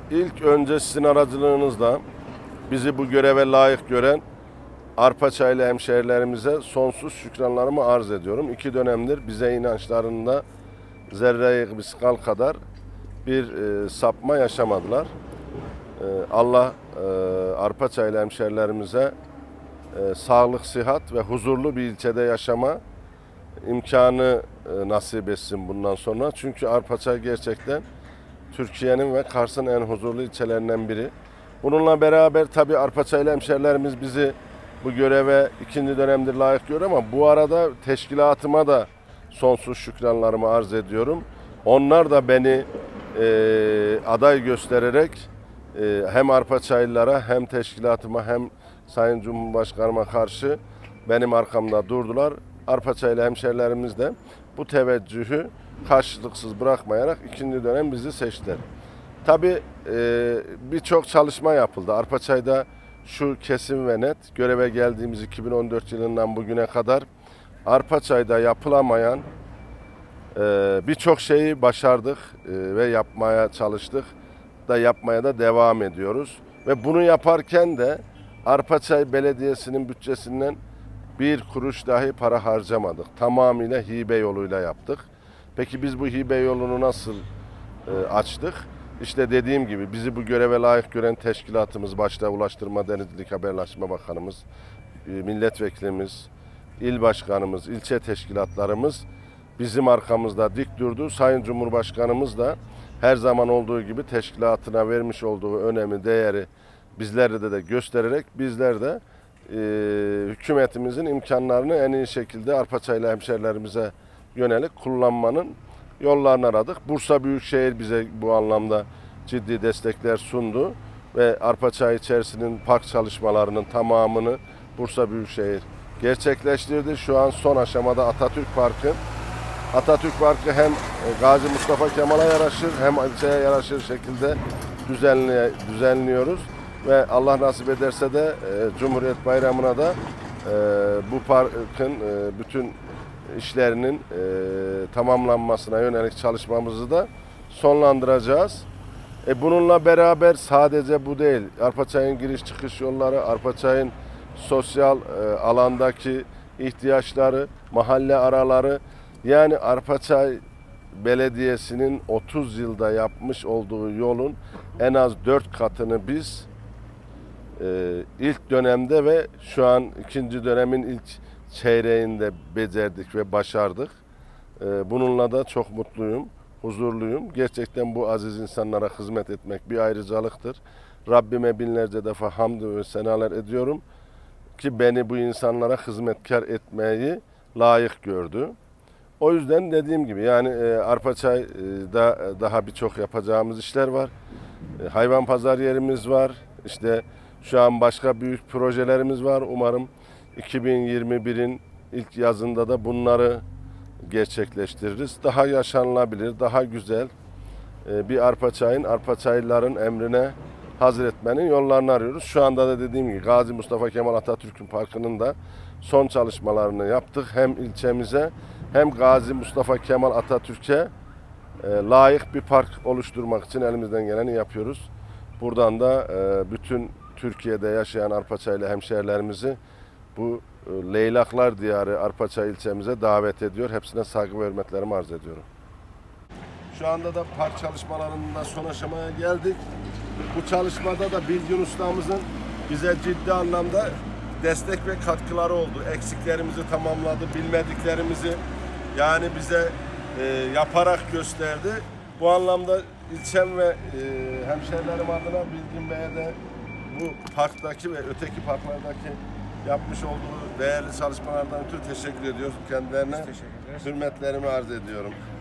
İlk önce sizin aracılığınızla bizi bu göreve layık gören Arpaçaylı hemşehrilerimize sonsuz şükranlarımı arz ediyorum. 2 dönemdir bize inançlarında zerre-i miskal kadar bir sapma yaşamadılar. Allah Arpaçaylı hemşehrilerimize sağlık, sıhhat ve huzurlu bir ilçede yaşama imkanı nasip etsin bundan sonra. Çünkü Arpaçay gerçekten Türkiye'nin ve Kars'ın en huzurlu ilçelerinden biri. Bununla beraber tabii Arpaçaylı hemşehrilerimiz bizi bu göreve 2. dönemdir layık görüyor ama bu arada teşkilatıma da sonsuz şükranlarımı arz ediyorum. Onlar da beni aday göstererek hem Arpaçaylılara hem teşkilatıma hem Sayın Cumhurbaşkanıma karşı benim arkamda durdular. Arpaçaylı hemşehrilerimiz de bu teveccühü karşılıksız bırakmayarak 2. dönem bizi seçtiler. Tabii birçok çalışma yapıldı. Arpaçay'da şu kesin ve net, göreve geldiğimiz 2014 yılından bugüne kadar Arpaçay'da yapılamayan birçok şeyi başardık ve yapmaya çalıştık da yapmaya da devam ediyoruz. Ve bunu yaparken de Arpaçay Belediyesi'nin bütçesinden bir kuruş dahi para harcamadık. Tamamıyla hibe yoluyla yaptık. Peki biz bu hibe yolunu nasıl açtık? İşte dediğim gibi bizi bu göreve layık gören teşkilatımız, başta Ulaştırma Denizcilik Haberleşme Bakanımız, milletvekilimiz, il başkanımız, ilçe teşkilatlarımız bizim arkamızda dik durdu. Sayın Cumhurbaşkanımız da her zaman olduğu gibi teşkilatına vermiş olduğu önemi, değeri bizlerde de göstererek bizler de hükümetimizin imkanlarını en iyi şekilde Arpaçaylı hemşehrilerimize yönelik kullanmanın yollarını aradık. Bursa Büyükşehir bize bu anlamda ciddi destekler sundu ve Arpaçay içerisinin park çalışmalarının tamamını Bursa Büyükşehir gerçekleştirdi. Şu an son aşamada Atatürk Parkı hem Gazi Mustafa Kemal'a yaraşır hem ilçeye yaraşır şekilde düzenliyoruz. Ve Allah nasip ederse de Cumhuriyet Bayramı'na da bu parkın bütün işlerinin tamamlanmasına yönelik çalışmamızı da sonlandıracağız. Bununla beraber sadece bu değil, Arpaçay'ın giriş çıkış yolları, Arpaçay'ın sosyal alandaki ihtiyaçları, mahalle araları, yani Arpaçay Belediyesi'nin 30 yılda yapmış olduğu yolun en az 4 katını biz ilk dönemde ve şu an 2. dönemin ilk çeyreğinde becerdik ve başardık. Bununla da çok mutluyum, huzurluyum. Gerçekten bu aziz insanlara hizmet etmek bir ayrıcalıktır. Rabbime binlerce defa hamd ve senalar ediyorum ki beni bu insanlara hizmetkar etmeyi layık gördü. O yüzden dediğim gibi yani Arpaçay'da daha birçok yapacağımız işler var. Hayvan pazar yerimiz var. İşte şu an başka büyük projelerimiz var. Umarım 2021'in ilk yazında da bunları gerçekleştiririz. Daha yaşanılabilir, daha güzel bir Arpaçaylıların emrine hazır etmenin yollarını arıyoruz. Şu anda da dediğim gibi Gazi Mustafa Kemal Atatürk'ün parkının da son çalışmalarını yaptık. Hem ilçemize hem Gazi Mustafa Kemal Atatürk'e layık bir park oluşturmak için elimizden geleni yapıyoruz. Buradan da bütün Türkiye'de yaşayan Arpaçaylı hemşehrilerimizi bu Leylaklar Diyarı Arpaçay ilçemize davet ediyor. Hepsine saygı ve hürmetlerimi arz ediyorum. Şu anda da park çalışmalarında son aşamaya geldik. Bu çalışmada da Bilgin Ustamızın bize ciddi anlamda destek ve katkıları oldu. Eksiklerimizi tamamladı, bilmediklerimizi yani bize yaparak gösterdi. Bu anlamda ilçem ve hemşehrilerim adına Bilgin Bey'e de bu parktaki ve öteki parklardaki yapmış olduğu değerli çalışmalardan ötürü teşekkür ediyoruz. Kendilerine hürmetlerimi arz ediyorum.